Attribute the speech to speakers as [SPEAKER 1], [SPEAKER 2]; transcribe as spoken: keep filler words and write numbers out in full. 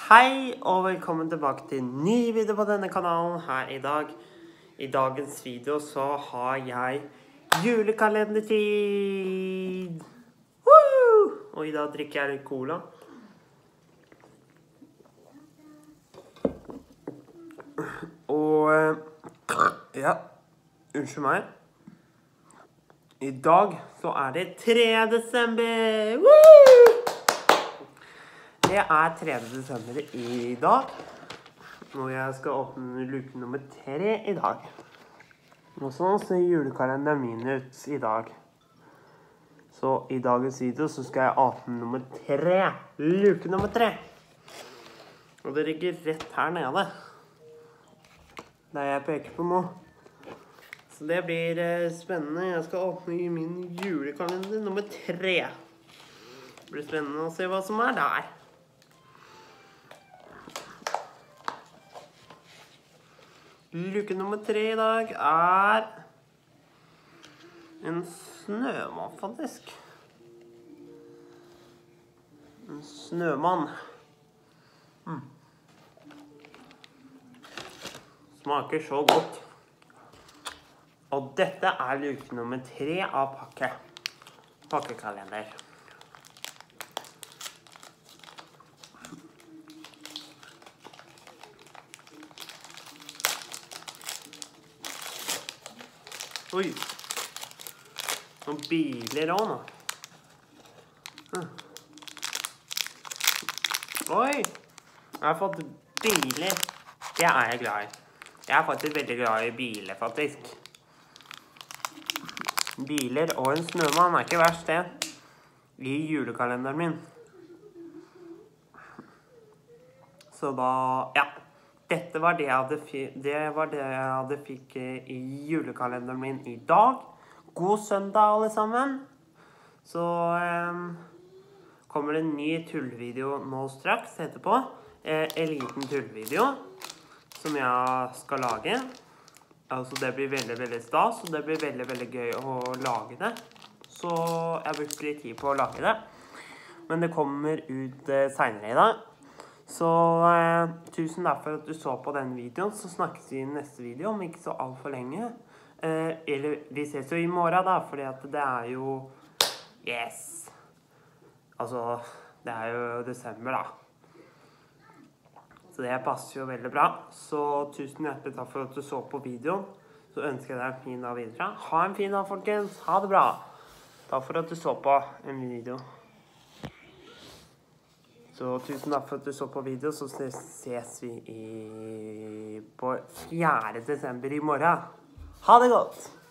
[SPEAKER 1] Hei og velkommen tilbake til en ny video på denne kanalen her i dag. I dagens video så har jeg julekalendertid! Woo! Og i dag drikker jeg litt cola. Og ja, unnskyld meg. I dag så er det tredje desember! Woo! Det er tredje desember i dag, og jeg skal åpne luke nummer tre i dag. Og sånn ser julekalenderen min ut i dag. Så i dagens video så skal jeg åpne nummer tre, luke nummer tre. Og det ligger rett her nede, der jeg peker på nå. Så det blir spennende. Jeg skal åpne i min julekalender nummer tre. Det blir spennende å se hva som er der. Luke nummer tre i dag er en snømann, faktisk. En snømann. Mm. Smaker så godt. Og dette er luke nummer tre av pakke. Pakkekalender. Oi, noen biler også nå. Hm. Oi, jeg har fått biler. Det er jeg glad i. Jeg er faktisk veldig glad i biler, faktisk. Biler og en snømann er ikke verst det i julekalenderen min. Så da, ja. Dette var det jeg hadde, det var det jeg hadde fikk i julekalenderen min i dag. God søndag, alle sammen. Så um, kommer det en ny tullvideo nå straks etterpå. Eh, en liten tullvideo som jeg skal lage. Altså, det blir veldig, veldig stas, og det blir veldig, veldig gøy å lage det. Så jeg har brukt litt tid på å lage det. Men det kommer ut eh, senere i dag. Så eh, tusen takk for at du så på denne videoen, så snakkes vi i neste video, om ikke så alt for lenge. Eh, eller vi ses jo i morgen da, fordi at det er jo, yes, altså det er jo desember da. Så det passer jo veldig bra. Så tusen hjertelig takk for at du så på videoen, så ønsker jeg deg en fin dag videre. Ha en fin dag, folkens. Ha det bra. Takk for at du så på en video. Så tusen takk for at du så på video, så ses vi i, på fjerde desember i morgen. Ha det godt!